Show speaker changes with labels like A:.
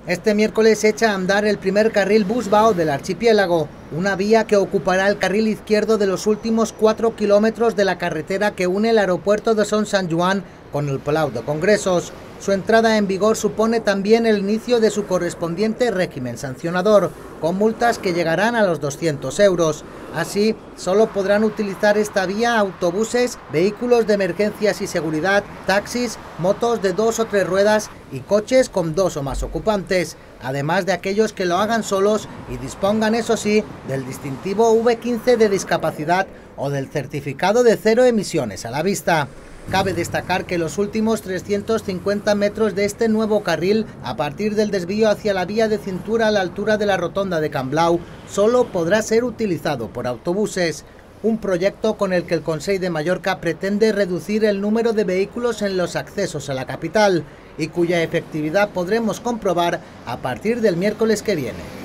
A: Este miércoles echa a andar el primer carril Busbao del archipiélago, una vía que ocupará el carril izquierdo de los últimos 4 kilómetros de la carretera que une el aeropuerto de Son Sant Joan con el Palau de Congresos. Su entrada en vigor supone también el inicio de su correspondiente régimen sancionador, con multas que llegarán a los 200 euros. Así, solo podrán utilizar esta vía autobuses, vehículos de emergencias y seguridad, taxis, motos de 2 o 3 ruedas y coches con 2 o más ocupantes, además de aquellos que lo hagan solos y dispongan, eso sí, del distintivo V15 de discapacidad o del certificado de 0 emisiones a la vista. Cabe destacar que los últimos 350 metros de este nuevo carril, a partir del desvío hacia la vía de cintura a la altura de la rotonda de Can Blau, solo podrá ser utilizado por autobuses. Un proyecto con el que el Consell de Mallorca pretende reducir el número de vehículos en los accesos a la capital y cuya efectividad podremos comprobar a partir del miércoles que viene.